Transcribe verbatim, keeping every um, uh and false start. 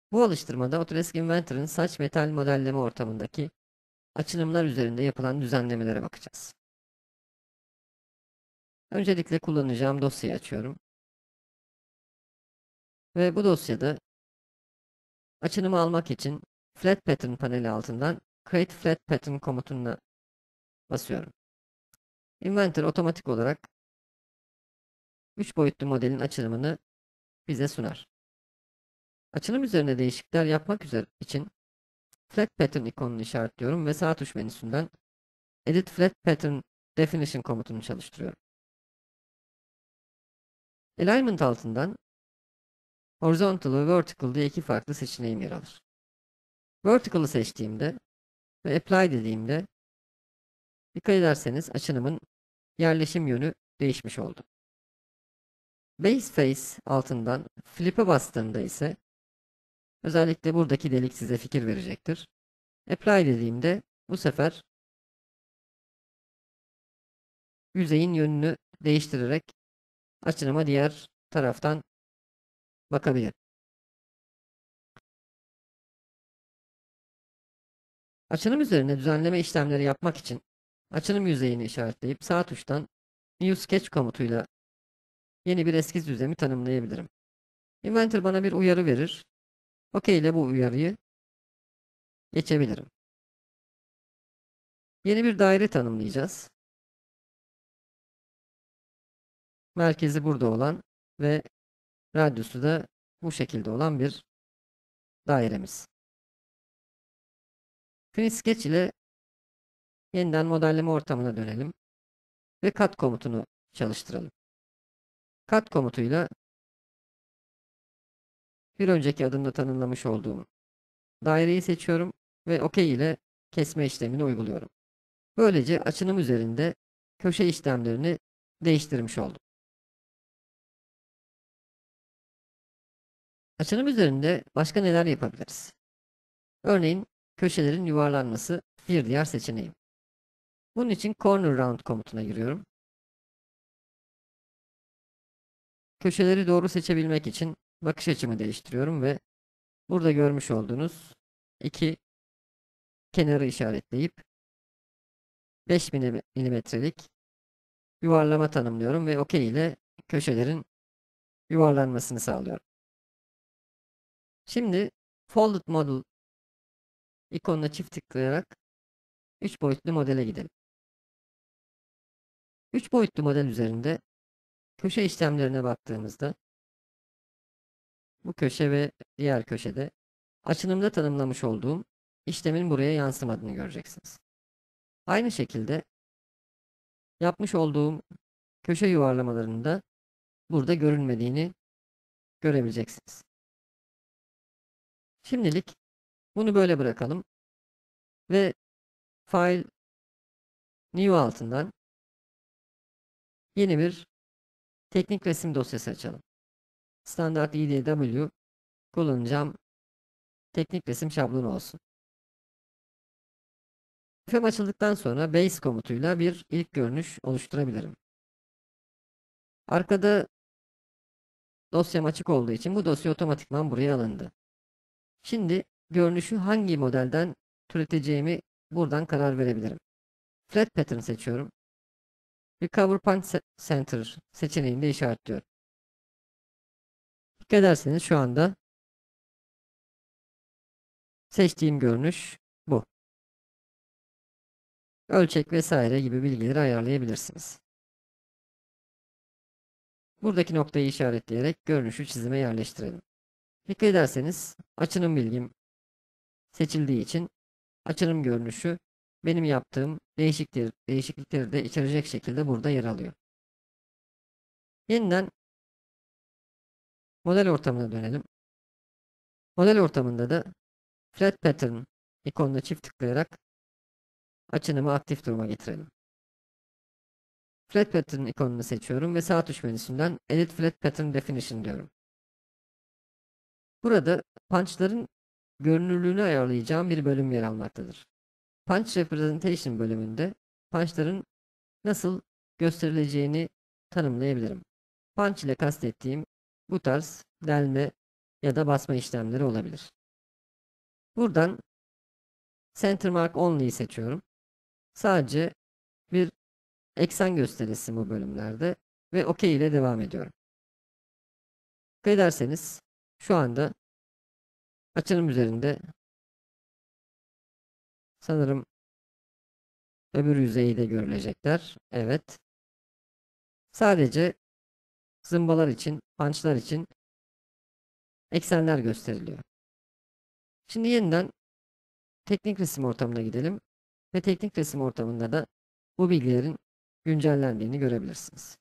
Bu alıştırmada Autodesk Inventor'ın saç metal modelleme ortamındaki açılımlar üzerinde yapılan düzenlemelere bakacağız. Öncelikle kullanacağım dosyayı açıyorum. Ve bu dosyada açılımı almak için Flat Pattern paneli altından Create Flat Pattern komutuna basıyorum. Inventor otomatik olarak üç boyutlu modelin açılımını bize sunar. Açılım üzerine değişiklikler yapmak üzere için Flat Pattern ikonunu işaretliyorum ve sağ tuş menüsünden Edit Flat Pattern Definition komutunu çalıştırıyorum. Alignment altından Horizontal ve Vertical diye iki farklı seçeneğim yer alır. Vertical'ı seçtiğimde ve Apply dediğimde dikkat ederseniz açılımın yerleşim yönü değişmiş oldu. Base Face altından Flip'e bastığımda ise özellikle buradaki delik size fikir verecektir. Apply dediğimde bu sefer yüzeyin yönünü değiştirerek açılıma diğer taraftan bakabilir. Açılım üzerine düzenleme işlemleri yapmak için açılım yüzeyini işaretleyip sağ tuştan New Sketch komutuyla yeni bir eskiz düzlemi tanımlayabilirim. Inventor bana bir uyarı verir. OK ile bu uyarıyı geçebilirim. Yeni bir daire tanımlayacağız. Merkezi burada olan ve radyusu da bu şekilde olan bir dairemiz. Finish Sketch ile yeniden modelleme ortamına dönelim ve Cut komutunu çalıştıralım. Cut komutuyla bir önceki adımda tanımlamış olduğum daireyi seçiyorum ve OK ile kesme işlemini uyguluyorum. Böylece açınım üzerinde köşe işlemlerini değiştirmiş oldum. Açınım üzerinde başka neler yapabiliriz? Örneğin köşelerin yuvarlanması bir diğer seçeneğim. Bunun için Corner Round komutuna giriyorum. Köşeleri doğru seçebilmek için bakış açımı değiştiriyorum ve burada görmüş olduğunuz iki kenarı işaretleyip beş milimetrelik yuvarlama tanımlıyorum ve OK ile köşelerin yuvarlanmasını sağlıyorum. Şimdi Folded Model ikonuna çift tıklayarak üç boyutlu modele gidelim. üç boyutlu model üzerinde köşe işlemlerine baktığımızda bu köşe ve diğer köşede açılımda tanımlamış olduğum işlemin buraya yansımadığını göreceksiniz. Aynı şekilde yapmış olduğum köşe yuvarlamalarının da burada görünmediğini görebileceksiniz. Şimdilik bunu böyle bırakalım ve File New altından yeni bir teknik resim dosyası açalım. Standart I D W kullanacağım teknik resim şablonu olsun. Sayfam açıldıktan sonra Base komutuyla bir ilk görünüş oluşturabilirim. Arkada dosyam açık olduğu için bu dosya otomatikman buraya alındı. Şimdi görünüşü hangi modelden türeteceğimi buradan karar verebilirim. Flat Pattern seçiyorum. Recover Point Center seçeneğini de işaretliyorum. Dikkat ederseniz şu anda seçtiğim görünüş bu. Ölçek vesaire gibi bilgileri ayarlayabilirsiniz. Buradaki noktayı işaretleyerek görünüşü çizime yerleştirelim. Dikkat ederseniz açınım bilgim seçildiği için açınım görünüşü benim yaptığım değişiklikleri, değişiklikleri de içerecek şekilde burada yer alıyor. Yeniden model ortamına dönelim. Model ortamında da Flat Pattern ikonuna çift tıklayarak açınımı aktif duruma getirelim. Flat Pattern ikonunu seçiyorum ve sağ tuş menüsünden Edit Flat Pattern Definition diyorum. Burada punchların görünürlüğünü ayarlayacağım bir bölüm yer almaktadır. Punch Representation bölümünde punchların nasıl gösterileceğini tanımlayabilirim. Punch ile kastettiğim bu tarz delme ya da basma işlemleri olabilir. Buradan Center Mark Only'yi seçiyorum. Sadece bir eksen gösterilsin bu bölümlerde ve OK ile devam ediyorum. Dikkat ederseniz şu anda açının üzerinde sanırım öbür yüzeyi de görülecekler. Evet. Sadece zımbalar için, punchlar için eksenler gösteriliyor. Şimdi yeniden teknik resim ortamına gidelim ve teknik resim ortamında da bu bilgilerin güncellendiğini görebilirsiniz.